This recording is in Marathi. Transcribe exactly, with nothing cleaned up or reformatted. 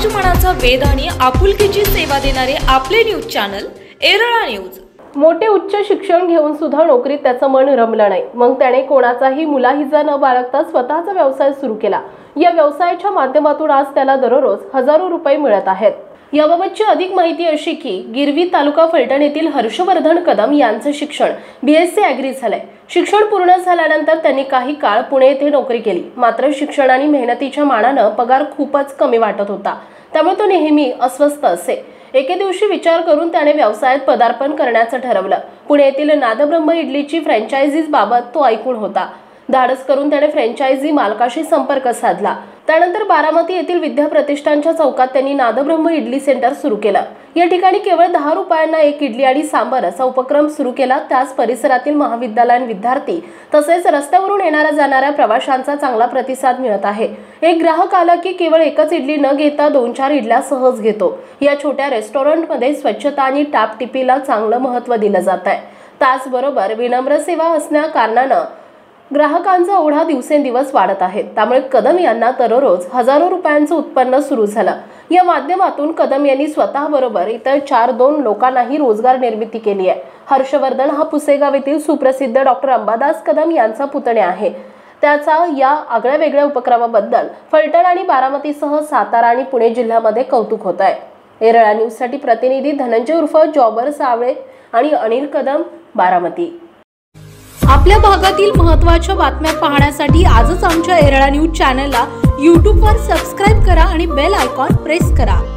मराठमोळ्याचा वेध आणि आपुलकीची सेवा देणारे आपले न्यूज चॅनल एरळा न्यूज। मोठे उच्च शिक्षण घेऊन सुद्धा नोकरीत त्याचं मन रमलं नाही। मग त्याने कोणाचाही मुलाहिजा न बाळगता स्वतःचा व्यवसाय सुरू केला। या व्यवसायाच्या माध्यमातून आज त्याला दररोज हजारो रुपये मिळत आहेत। याबाबतची अधिक माहिती अशी की गिरवी तालुका फलटण येथील हर्षवर्धन कदम यांचं शिक्षण बीएससी ॲग्री झालंय। शिक्षण पूर्ण झाल्यानंतर त्यांनी काही काळ पुणे येथे नोकरी केली। मात्र शिक्षण आणि मेहनतीच्या मानाने पगार खूपच कमी वाटत होता, त्यामुळे तो नेहमी अस्वस्थ असे। एके दिवशी विचार करून त्याने व्यवसायात पदार्पण करण्याचं ठरवलं। पुणे येथील नादब्रह्म इडलीची फ्रँचायझीज बाबत तो ऐकून होता। धाडस करून त्याने फ्रँचायझी मालकाशी संपर्क साधला। त्यानंतर बारामती येथील विद्या प्रतिष्ठानच्या चौकात त्यांनी नादब्रह्म इडली सेंटर सुरू केलं। या ठिकाणी केवळ दहा रुपयांना एक इडली आणि सांबार असा उपक्रम सुरू केला। त्याच परिसरातील महाविद्यालयीन विद्यार्थी तसेच रस्त्यावरून येणाऱ्या जाणाऱ्या प्रवाशांचा चांगला प्रतिसाद मिळत आहे। एक ग्राहक आला की केवळ एकच इडली न घेता दोन चार इडल्या सहज घेतो। या छोट्या रेस्टॉरंटमध्ये स्वच्छता आणि टापटिपीला चांगलं महत्त्व दिलं जात आहे। त्याचबरोबर विनम्र सेवा असल्या कारणानं ग्राहकांचा ओढा दिवसेंदिवस वाढत आहे। त्यामुळे कदम यांना दररोज हजारो रुपयांचं उत्पन्न सुरू झालं। या माध्यमातून कदम यांनी स्वतःबरोबर इतर चार दोन लोकांनाही रोजगार निर्मिती केली आहे। हर्षवर्धन हा पुसेगाव येथील सुप्रसिद्ध डॉक्टर अंबादास कदम यांचा पुतण्या आहे। त्याचा या आगळ्या वेगळ्या उपक्रमाबद्दल फलटण आणि बारामतीसह सातारा आणि पुणे जिल्ह्यामध्ये कौतुक होत आहे। एरळा न्यूजसाठी प्रतिनिधी धनंजय उर्फ जॉबर सावळे आणि अनिल कदम, बारामती। आपल्या भागातील महत्त्वाच्या बातम्या पाहण्यासाठी आजच आमच्या एरळा न्यूज चॅनलला यूट्यूबवर सबस्क्राइब करा आणि बेल आयकॉन प्रेस करा।